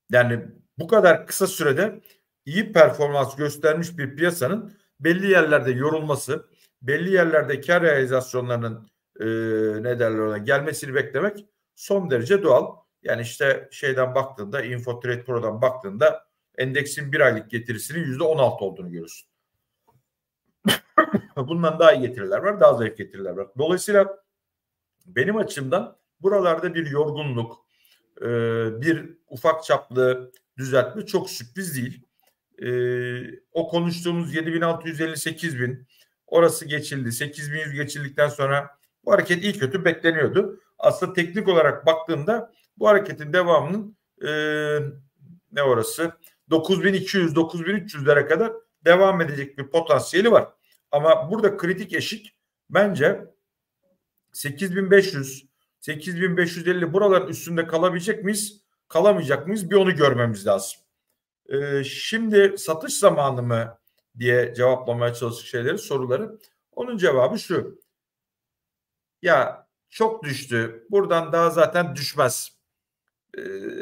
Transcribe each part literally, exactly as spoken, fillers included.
Yani bu kadar kısa sürede iyi performans göstermiş bir piyasanın belli yerlerde yorulması, belli yerlerde kar realizasyonlarının e, ne derler ona gelmesini beklemek son derece doğal. Yani işte şeyden baktığında, InfoTrade Pro'dan baktığında endeksin bir aylık getirisinin yüzde on altı olduğunu görürsün. Bundan daha iyi getiriler var, daha zayıf getiriler var. Dolayısıyla benim açımdan buralarda bir yorgunluk, e, bir ufak çaplı düzeltme çok sürpriz değil. E, o konuştuğumuz yedi bin altı yüz elli sekiz bin orası geçildi. sekiz bin yüz geçildikten sonra bu hareket iyi kötü bekleniyordu. Aslında teknik olarak baktığında bu hareketin devamının e, ne orası dokuz bin iki yüz dokuz bin üç yüzlere kadar devam edecek bir potansiyeli var. Ama burada kritik eşik bence sekiz bin beş yüz sekiz bin beş yüz elli buraların üstünde kalabilecek miyiz? Kalamayacak mıyız? Bir onu görmemiz lazım. Ee, şimdi satış zamanı mı diye cevaplamaya çalıştık şeyleri, soruları. Onun cevabı şu. Ya çok düştü. Buradan daha zaten düşmez. Ee,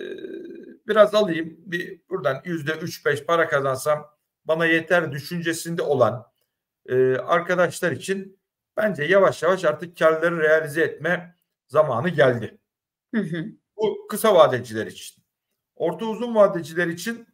biraz alayım. Bir buradan yüzde üç beş para kazansam bana yeter düşüncesinde olan e, arkadaşlar için bence yavaş yavaş artık karları realize etme zamanı geldi. Hı hı. Bu kısa vadeciler için. Orta uzun vadeciler için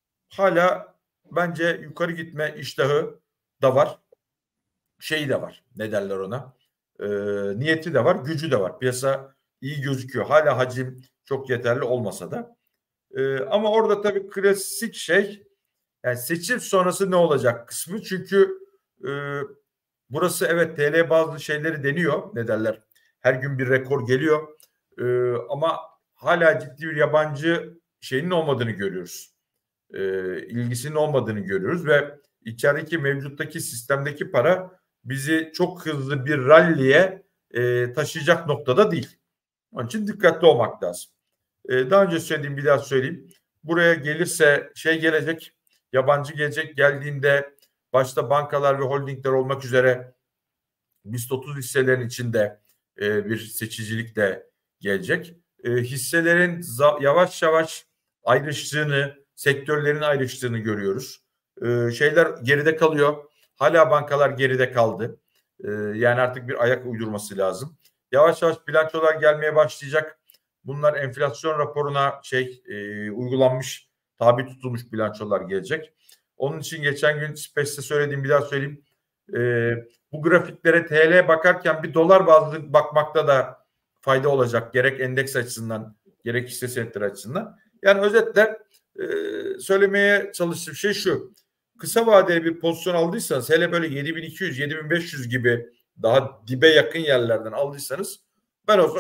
hala bence yukarı gitme iştahı da var. Şeyi de var. Ne derler ona? E, niyeti de var, gücü de var. Piyasa iyi gözüküyor. Hala hacim çok yeterli olmasa da. E, ama orada tabii klasik şey yani seçim sonrası ne olacak kısmı. Çünkü e, burası evet T L bazı şeyleri deniyor. Ne derler? Her gün bir rekor geliyor. E, ama hala ciddi bir yabancı şeyinin olmadığını görüyoruz. E, ilgisinin olmadığını görüyoruz ve içerideki mevcuttaki sistemdeki para bizi çok hızlı bir ralliye e, taşıyacak noktada değil. Onun için dikkatli olmak lazım. E, daha önce söylediğim bir daha söyleyeyim. Buraya gelirse şey gelecek, yabancı gelecek, geldiğinde başta bankalar ve holdingler olmak üzere BIST otuz hisselerin içinde e, bir seçicilik de gelecek. E, hisselerin za- yavaş yavaş ayrıştığını, sektörlerin ayrıştığını görüyoruz. E, şeyler geride kalıyor. Hala bankalar geride kaldı. E, yani artık bir ayak uydurması lazım. Yavaş yavaş bilançolar gelmeye başlayacak. Bunlar enflasyon raporuna şey e, uygulanmış, tabi tutulmuş bilançolar gelecek. Onun için geçen gün Space'te söylediğim bir daha söyleyeyim. E, bu grafiklere T L bakarken bir dolar bazlı bakmakta da fayda olacak. Gerek endeks açısından gerek hisse senetleri açısından. Yani özetle e, söylemeye çalıştığım şey şu. Kısa vadeli bir pozisyon aldıysanız hele böyle yedi bin iki yüz yedi bin beş yüz gibi daha dibe yakın yerlerden aldıysanız ben olsam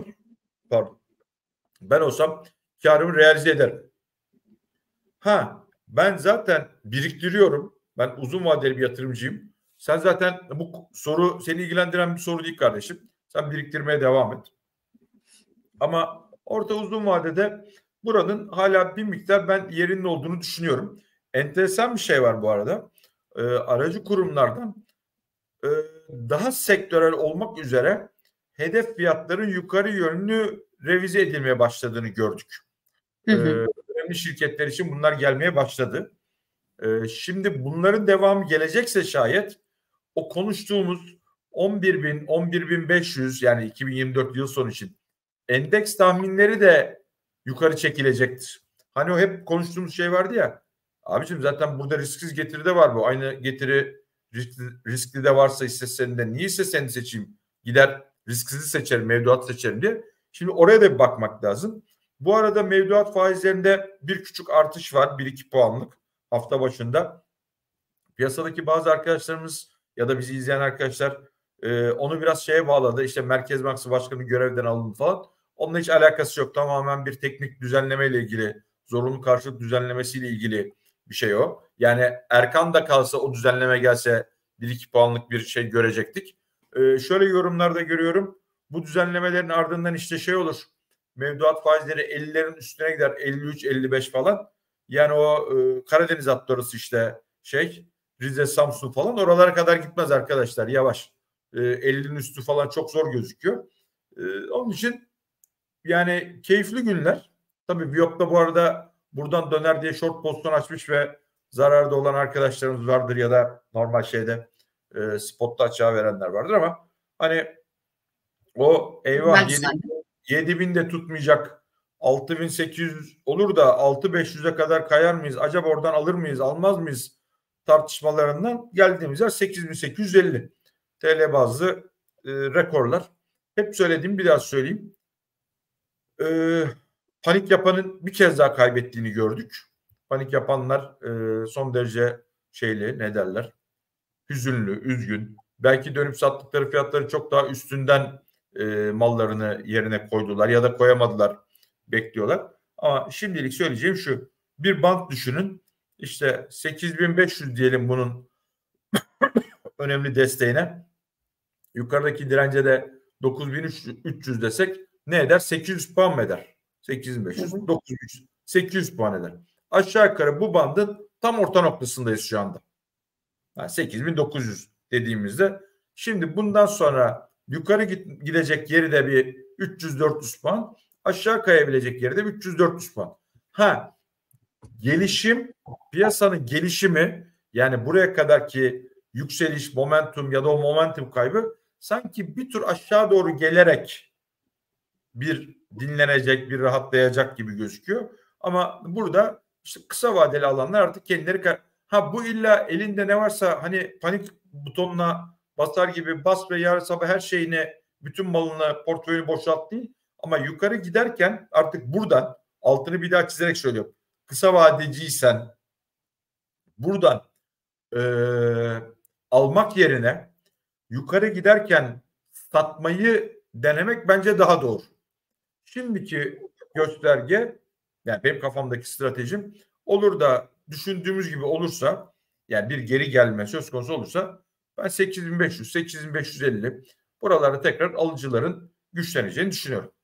pardon ben olsam karımı realize ederim. Ha ben zaten biriktiriyorum. Ben uzun vadeli bir yatırımcıyım. Sen zaten bu soru seni ilgilendiren bir soru değil kardeşim. Sen biriktirmeye devam et. Ama orta uzun vadede buranın hala bir miktar ben yerinin olduğunu düşünüyorum. Enteresan bir şey var bu arada. Ee, aracı kurumlardan e, daha sektörel olmak üzere hedef fiyatların yukarı yönlü revize edilmeye başladığını gördük. Hı hı. Ee, önemli şirketler için bunlar gelmeye başladı. Ee, şimdi bunların devamı gelecekse şayet o konuştuğumuz on bir bin, on bir bin beş yüz yani iki bin yirmi dört yıl sonu için endeks tahminleri de yukarı çekilecektir. Hani o hep konuştuğumuz şey vardı ya. Abicim zaten burada risksiz getiri de var bu. Aynı getiri riskli, riskli de varsa hisse senedinde niye hisse senedi seçeyim? Gider risksizi seçerim, mevduat seçerim diye. Şimdi oraya da bir bakmak lazım. Bu arada mevduat faizlerinde bir küçük artış var. bir iki puanlık hafta başında. Piyasadaki bazı arkadaşlarımız ya da bizi izleyen arkadaşlar e, onu biraz şeye bağladı. İşte Merkez Bankası Başkanı görevden alındı falan. Onunla hiç alakası yok. Tamamen bir teknik düzenleme ile ilgili, zorunlu karşılık düzenlemesiyle ilgili bir şey o. Yani Erkan da kalsa o düzenleme gelse bir iki puanlık bir şey görecektik. E, şöyle yorumlarda görüyorum. Bu düzenlemelerin ardından işte şey olur. Mevduat faizleri ellilerin üstüne gider. elli üç elli beş falan. Yani o e, Karadeniz atlarısı işte şey Rize, Samsun falan oralara kadar gitmez arkadaşlar. Yavaş. E, ellinin üstü falan çok zor gözüküyor. E, onun için yani keyifli günler. Tabii Viyop'ta bu arada buradan döner diye short pozisyon açmış ve zararda olan arkadaşlarımız vardır ya da normal şeyde e, spotta açığa verenler vardır ama hani o eyvah yedi bin de tutmayacak, altı bin sekiz yüz olur da altı bin beş yüze kadar kayar mıyız? Acaba oradan alır mıyız, almaz mıyız tartışmalarından geldiğimiz yer sekiz bin sekiz yüz elli T L bazlı e, rekorlar. Hep söylediğim, bir daha söyleyeyim. E, panik yapanın bir kez daha kaybettiğini gördük. Panik yapanlar e, son derece şeyli, ne derler, hüzünlü, üzgün. Belki dönüp sattıkları fiyatları çok daha üstünden e, mallarını yerine koydular ya da koyamadılar, bekliyorlar. Ama şimdilik söyleyeceğim şu: bir bant düşünün, işte sekiz bin beş yüz diyelim bunun önemli desteğine, yukarıdaki dirence de dokuz bin üç yüz desek ne eder? sekiz yüz puan mı eder? sekiz bin beş yüz, dokuz bin üç yüz, sekiz yüz puan eder. Aşağı yukarı bu bandın tam orta noktasındayız şu anda. Yani sekiz bin dokuz yüz dediğimizde, şimdi bundan sonra yukarı gidecek yeri de bir üç yüz dört yüz puan, aşağı kayabilecek yeri de üç yüz dört yüz puan. Ha, gelişim, piyasanın gelişimi, yani buraya kadarki yükseliş, momentum ya da o momentum kaybı sanki bir tur aşağı doğru gelerek bir dinlenecek, bir rahatlayacak gibi gözüküyor. Ama burada işte kısa vadeli alanlar artık kendileri, ha bu illa elinde ne varsa hani panik butonuna basar gibi bas ve yarın sabah her şeyini, bütün malını, portföyünü boşalt değil. Ama yukarı giderken artık buradan, altını bir daha çizerek söylüyorum, kısa vadeciysen buradan e, almak yerine yukarı giderken satmayı denemek bence daha doğru. Şimdiki gösterge, yani benim kafamdaki stratejim, olur da düşündüğümüz gibi olursa, yani bir geri gelme söz konusu olursa, ben sekiz bin beş yüz, sekiz bin beş yüz elli buralarda tekrar alıcıların güçleneceğini düşünüyorum.